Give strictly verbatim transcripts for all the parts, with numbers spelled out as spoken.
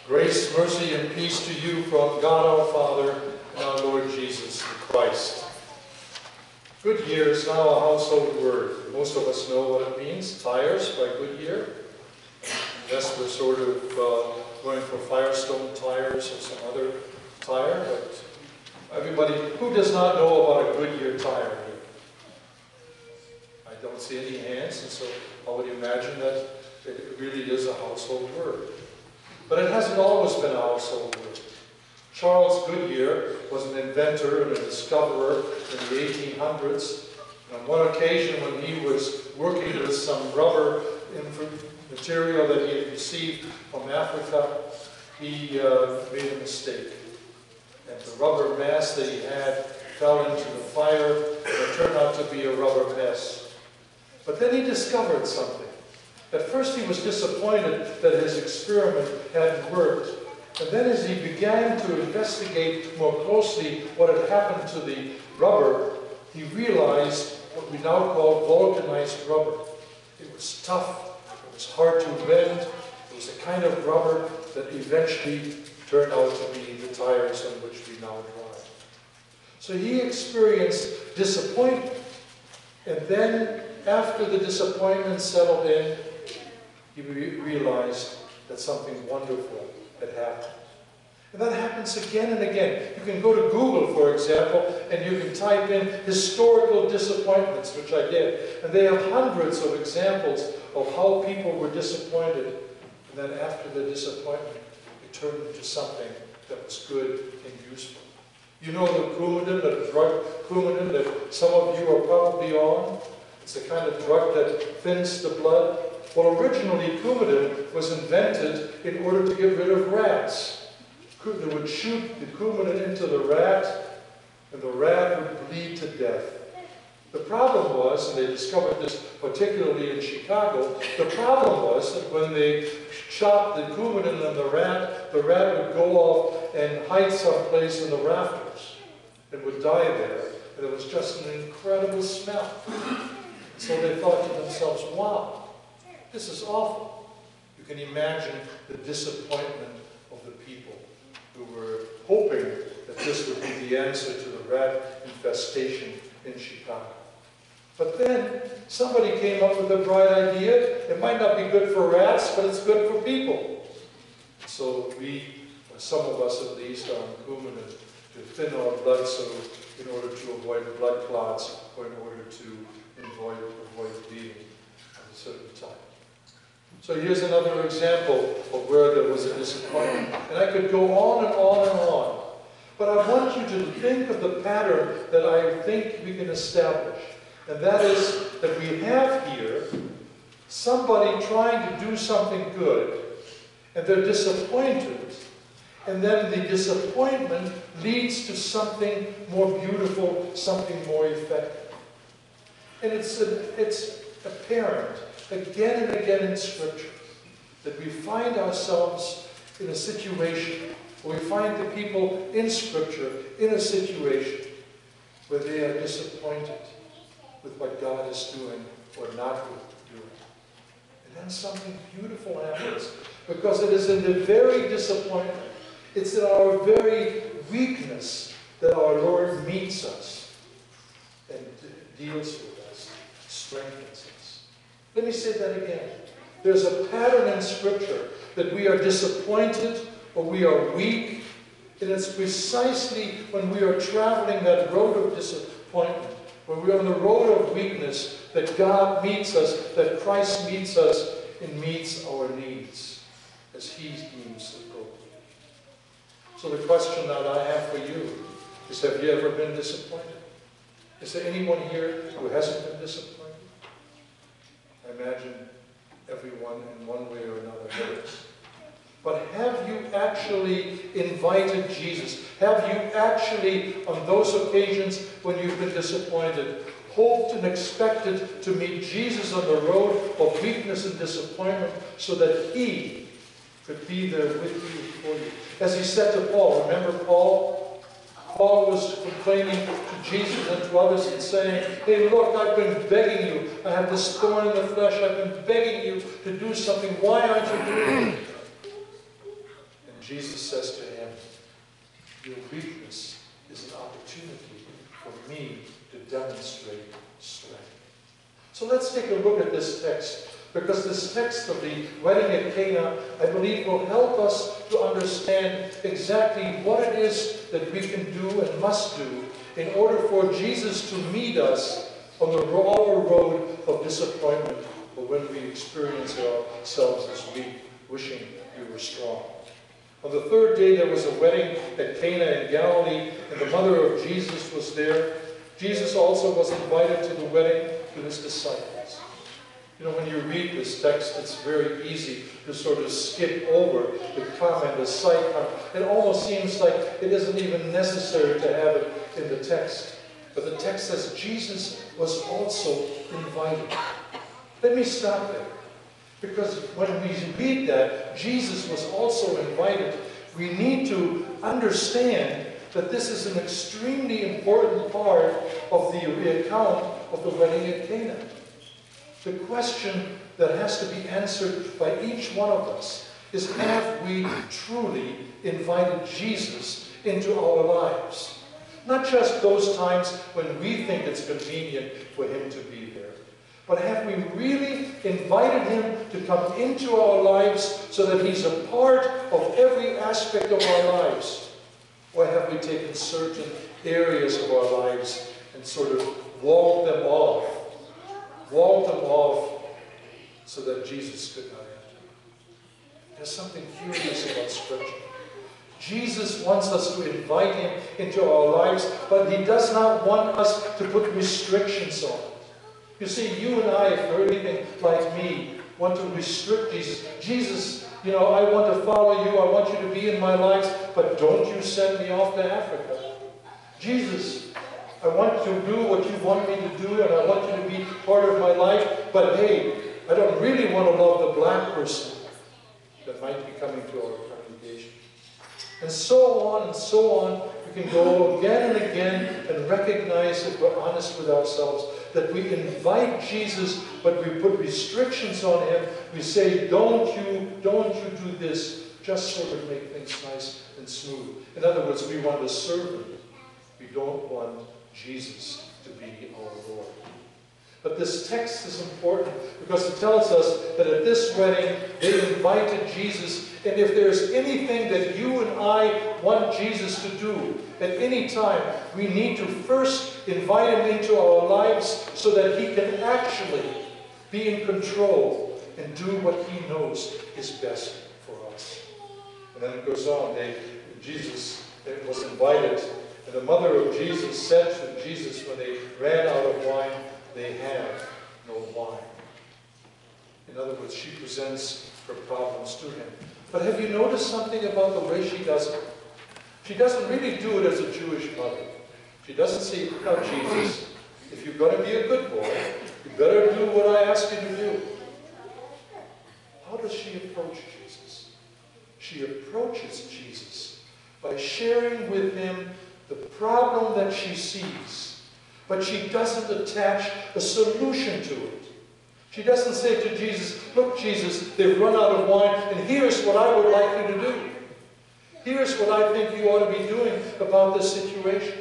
Grace, mercy, and peace to you from God our Father and our Lord Jesus Christ. Goodyear is now a household word. Most of us know what it means, tires by Goodyear. Yes, we're sort of uh, going for Firestone tires or some other tire, but everybody, who does not know about a Goodyear tire here? I don't see any hands, and so I would imagine that it really is a household word. But it hasn't always been a household word. Charles Goodyear was an inventor and a discoverer in the eighteen hundreds. And on one occasion when he was working with some rubber material that he had received from Africa, he uh, made a mistake. And the rubber mass that he had fell into the fire, and it turned out to be a rubber mess. But then he discovered something. At first he was disappointed that his experiment hadn't worked. And then as he began to investigate more closely what had happened to the rubber, he realized what we now call vulcanized rubber. It was tough, it was hard to bend, it was a kind of rubber that eventually turned out to be the tires on which we now drive. So he experienced disappointment, and then after the disappointment settled in, he re realized that something wonderful had happened. And that happens again and again. You can go to Google, for example, and you can type in historical disappointments, which I did. And they have hundreds of examples of how people were disappointed. And then after the disappointment, it turned into something that was good and useful. You know the Coumadin, the drug Coumadin that some of you are probably on? It's a kind of drug that thins the blood. Well, originally, Coumadin was invented in order to get rid of rats. They would shoot the Coumadin into the rat, and the rat would bleed to death. The problem was, and they discovered this particularly in Chicago, the problem was that when they shot the Coumadin in the rat, the rat would go off and hide someplace in the rafters and would die there. And it was just an incredible smell. So they thought to themselves, wow, this is awful. You can imagine the disappointment of the people who were hoping that this would be the answer to the rat infestation in Chicago. But then somebody came up with a bright idea. It might not be good for rats, but it's good for people. So we, some of us at least, are on Coumadin to thin our blood so in order to avoid blood clots or in order to avoid, avoid bleeding at a certain time. So here's another example of where there was a disappointment. And I could go on and on and on. But I want you to think of the pattern that I think we can establish. And that is that we have here somebody trying to do something good, and they're disappointed. And then the disappointment leads to something more beautiful, something more effective. And it's, a, it's apparent again and again in Scripture that we find ourselves in a situation, or we find the people in Scripture in a situation where they are disappointed with what God is doing or not doing. And then something beautiful happens, because it is in the very disappointment, it's in our very weakness that our Lord meets us and deals with us, strengthens us. Let me say that again. There's a pattern in Scripture that we are disappointed or we are weak, and it's precisely when we are traveling that road of disappointment, when we're on the road of weakness, that God meets us, that Christ meets us and meets our needs as He deems appropriate. So the question that I have for you is, have you ever been disappointed? Is there anyone here who hasn't been disappointed? I imagine everyone in one way or another has. But have you actually invited Jesus? Have you actually, on those occasions when you've been disappointed, hoped and expected to meet Jesus on the road of weakness and disappointment so that He could be there with you for you? As He said to Paul, remember Paul? Paul was complaining to Jesus and to others and saying, hey, look, I've been begging you. I have this thorn in the flesh. I've been begging you to do something. Why aren't you doing it? And your weakness is an opportunity for me to demonstrate strength. So let's take a look at this text, because this text of the wedding at Cana, I believe, will help us to understand exactly what it is that we can do and must do in order for Jesus to meet us on the our road of disappointment, or when we experience ourselves as weak, wishing we were strong. On the third day, there was a wedding at Cana in Galilee, and the mother of Jesus was there. Jesus also was invited to the wedding with his disciples. You know, when you read this text, it's very easy to sort of skip over the comment, the side comment. It almost seems like it isn't even necessary to have it in the text. But the text says Jesus was also invited. Let me stop there. Because when we read that, Jesus was also invited, we need to understand that this is an extremely important part of the account of the wedding at Cana. The question that has to be answered by each one of us is, have we truly invited Jesus into our lives? Not just those times when we think it's convenient for him to be there, but have we really invited him to come into our lives so that he's a part of every aspect of our lives? Or have we taken certain areas of our lives and sort of walled them off, walled them off so that Jesus could not enter? There's something curious about Scripture. Jesus wants us to invite him into our lives, but he does not want us to put restrictions on it. You see, you and I, if you're anything like me, want to restrict Jesus. Jesus, you know, I want to follow you. I want you to be in my life, but don't you send me off to Africa. Jesus, I want to do what you want me to do, and I want you to be part of my life, but hey, I don't really want to love the black person that might be coming to our congregation. And so on and so on. We can go again and again and recognize, if we're honest with ourselves, that we invite Jesus, but we put restrictions on him. We say, don't you, don't you do this, just sort of make things nice and smooth. In other words, we want to serve him. We don't want Jesus to be our Lord. But this text is important because it tells us that at this wedding, they invited Jesus. And if there's anything that you and I want Jesus to do at any time, we need to first invite him into our lives so that he can actually be in control and do what he knows is best for us. And then it goes on. They, Jesus was invited, and the mother of Jesus said to Jesus when they ran out of wine, they have no wine. In other words, she presents her problems to him. But have you noticed something about the way she does it? She doesn't really do it as a Jewish mother. She doesn't say, now Jesus, if you're going to be a good boy, you better do what I ask you to do. How does she approach Jesus? She approaches Jesus by sharing with him the problem that she sees. But she doesn't attach a solution to it. She doesn't say to Jesus, look, Jesus, they've run out of wine, and here's what I would like you to do. Here's what I think you ought to be doing about this situation.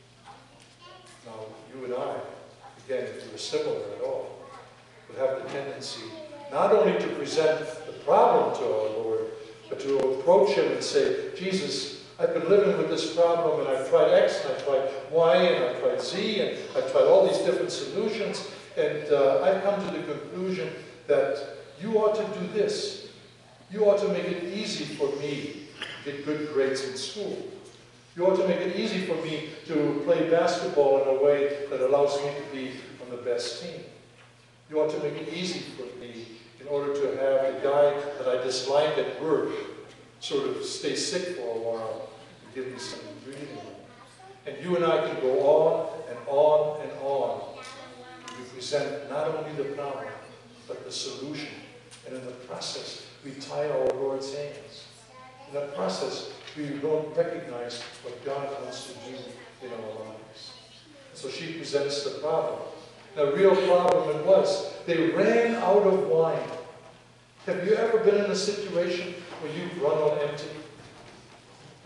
Now, you and I, again, if we were similar at all, would have the tendency not only to present the problem to our Lord, but to approach him and say, Jesus, I've been living with this problem, and I've tried X, and I've tried Y, and I've tried Z, and I've tried all these different solutions, and uh, I've come to the conclusion that you ought to do this. You ought to make it easy for me to get good grades in school. You ought to make it easy for me to play basketball in a way that allows me to be on the best team. You ought to make it easy for me in order to have the guy that I dislike at work sort of stay sick for a while and give me some breathing room. And you and I can go on and on and on. We present not only the problem, but the solution. And in the process, we tie our Lord's hands. In the process, we don't recognize what God wants to do in our lives. So she presents the problem. The real problem it was, they ran out of wine. Have you ever been in a situation where you've run on empty?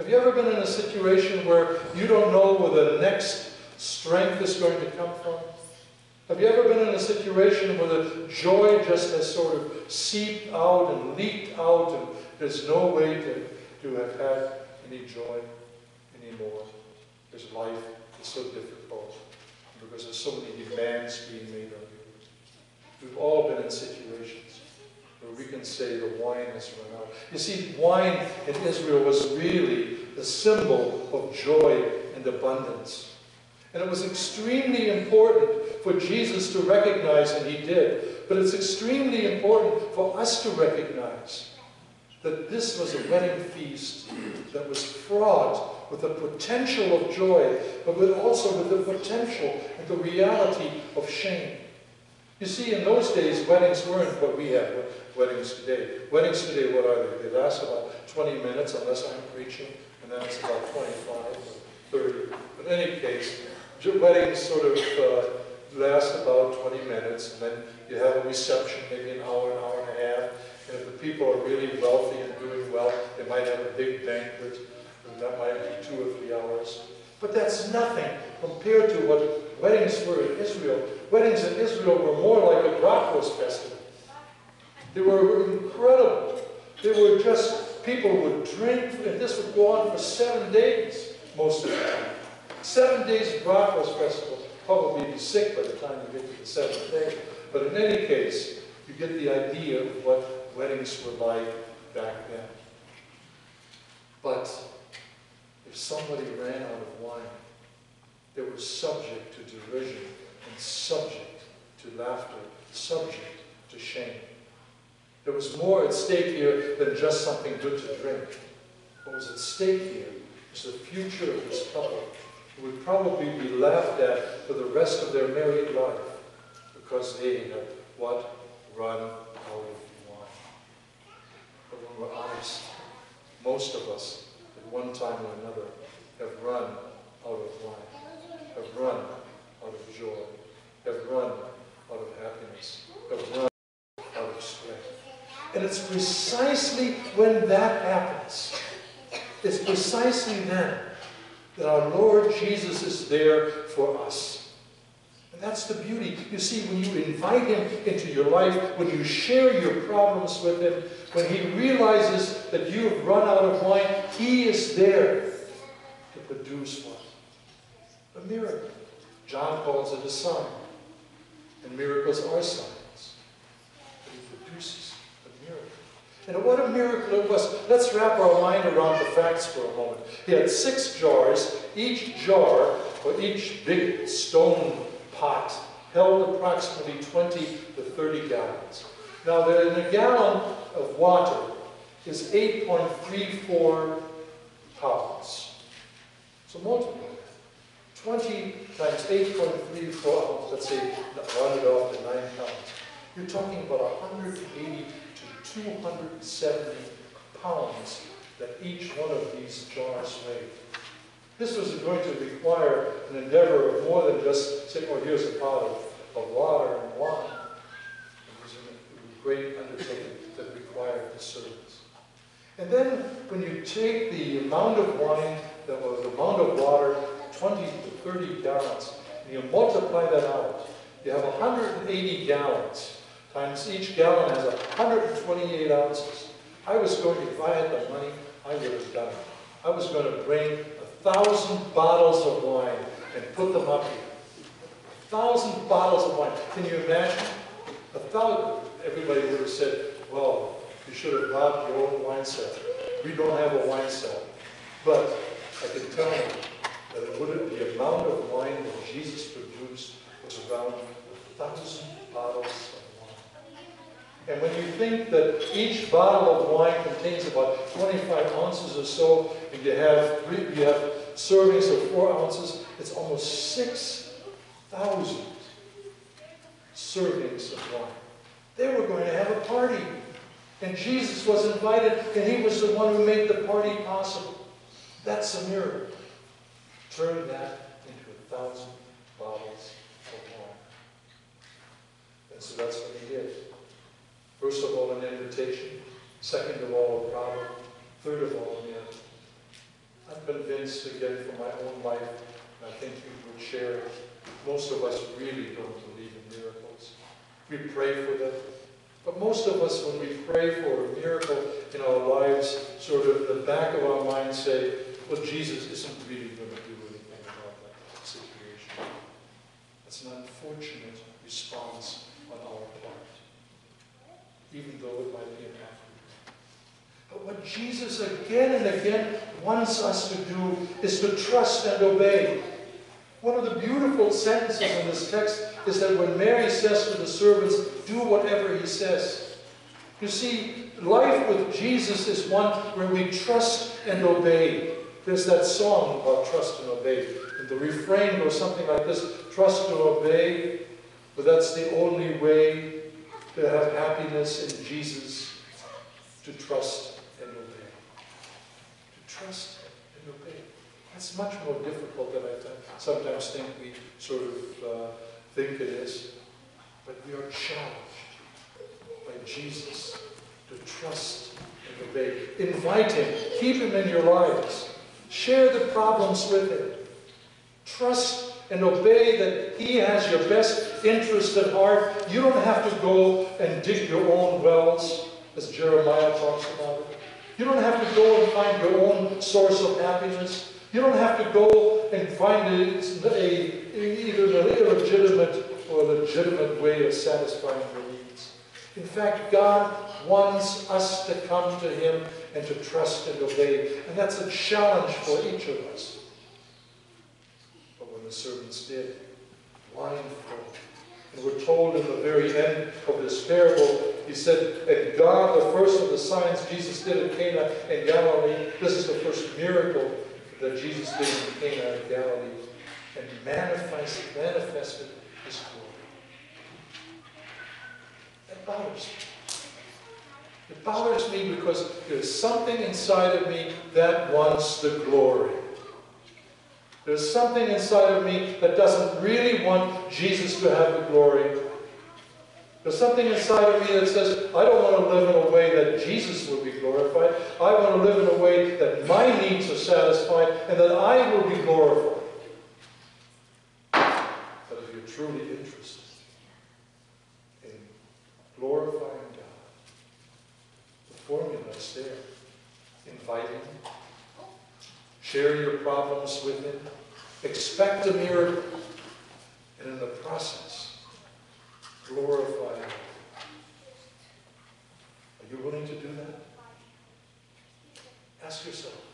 Have you ever been in a situation where you don't know where the next strength is going to come from? Have you ever been in a situation where the joy just has sort of seeped out and leaked out and there's no way to, to have had any joy anymore? Because life is so difficult, because there's so many demands being made on you. We've all been in situations where we can say the wine has run out. You see, wine in Israel was really the symbol of joy and abundance. And it was extremely important for Jesus to recognize, and he did, but it's extremely important for us to recognize that this was a wedding feast that was fraught with the potential of joy, but with also with the potential and the reality of shame. You see, in those days, weddings weren't what we have weddings today. Weddings today, what are they? They last about twenty minutes, unless I'm preaching, and then it's about twenty-five or thirty. But in any case, weddings sort of uh, last about twenty minutes, and then you have a reception, maybe an hour, an hour and a half. And if the people are really wealthy and doing well, they might have a big banquet, and that might be two or three hours. But that's nothing compared to what weddings were in Israel. Weddings in Israel were more like a bratwurst festival. They were incredible. They were just, people would drink, and this would go on for seven days, most of the time. Seven days of bratwurst festival. Probably be sick by the time you get to the seventh day. But in any case, you get the idea of what weddings were like back then. But if somebody ran out of wine, they were subject to derision and subject to laughter, subject to shame. There was more at stake here than just something good to drink. What was at stake here was the future of this couple, who would probably be laughed at for the rest of their married life because they had, what? Run out of wine. But when we're honest, most of us, at one time or another, have run out of wine, have run out of joy, have run out of happiness, have run out of strength. And it's precisely when that happens, it's precisely then that our Lord Jesus is there for us. And that's the beauty. You see, when you invite him into your life, when you share your problems with him, when he realizes that you have run out of wine, he is there to produce what? A miracle. John calls it a sign. And miracles are signs. But he produces a miracle. And what a miracle it was. Let's wrap our mind around the facts for a moment. He had six jars. Each jar, or each big stone pot, held approximately twenty to thirty gallons. Now, in a gallon of water is eight point three four pounds. So multiply that. twenty times eight point three four, let's say, round it off to nine pounds. You're talking about one hundred eighty to two hundred seventy pounds that each one of these jars weighed. This was going to require an endeavor of more than just saying, oh, here's a pot of, of water and wine. It was a great undertaking that required the service. And then when you take the amount of wine, that was the amount of water, twenty to thirty gallons, and you multiply that out, you have one hundred eighty gallons, times each gallon has one hundred twenty-eight ounces. I was going to, if I had the money, I would have done it. I was going to bring a thousand bottles of wine and put them up here. A thousand bottles of wine. Can you imagine? A thousand. Everybody would have said, well, you should have robbed your own wine cellar. We don't have a wine cellar. But I can tell you that it would have, the amount of wine that Jesus produced was around a thousand bottles of wine. And when you think that each bottle of wine contains about twenty-five ounces or so, and you have three, you have servings of four ounces, it's almost six thousand servings of wine. They were going to have a party. And Jesus was invited, and he was the one who made the party possible. That's a miracle. Turn that into a thousand bottles of wine. And so that's what he did. First of all, an invitation. Second of all, a problem. Third of all, a miracle. experience, again, from my own life, and I think you would share it. Most of us really don't believe in miracles. We pray for them. But most of us, when we pray for a miracle in our lives, sort of in the back of our minds say, well, Jesus isn't really going to do anything about that situation. That's an unfortunate response on our part, even though it might be an afterthought. But what Jesus again and again wants us to do is to trust and obey. One of the beautiful sentences in this text is that when Mary says to the servants, do whatever he says. You see, life with Jesus is one where we trust and obey. There's that song about trust and obey. And the refrain goes something like this, trust and obey, but that's the only way to have happiness in Jesus, to trust and obey. To trust and obey. That's much more difficult than I th sometimes think we sort of uh, think it is. But we are challenged by Jesus to trust and obey. Invite him. Keep him in your lives. Share the problems with him. Trust and obey that he has your best interest at heart. You don't have to go and dig your own wells, as Jeremiah talks about it. You don't have to go and find your own source of happiness. You don't have to go and find a, a, either an illegitimate or a legitimate way of satisfying your needs. In fact, God wants us to come to him and to trust and obey. And that's a challenge for each of us. But when the servants did, blindfold, and we're told in the very end of this parable, he said, and God, the first of the signs Jesus did in Cana in Galilee, this is the first miracle that Jesus did in Cana in Galilee, and manifested, manifested his glory. That bothers me. It bothers me because there's something inside of me that wants the glory. There's something inside of me that doesn't really want Jesus to have the glory. There's something inside of me that says, I don't want to live in a way that Jesus will be glorified. I want to live in a way that my needs are satisfied and that I will be glorified. But if you're truly interested in glorifying God, the formula is there. Invite him. Share your problems with him. Expect a miracle. And in the process, glorify him. Are you willing to do that? Ask yourself.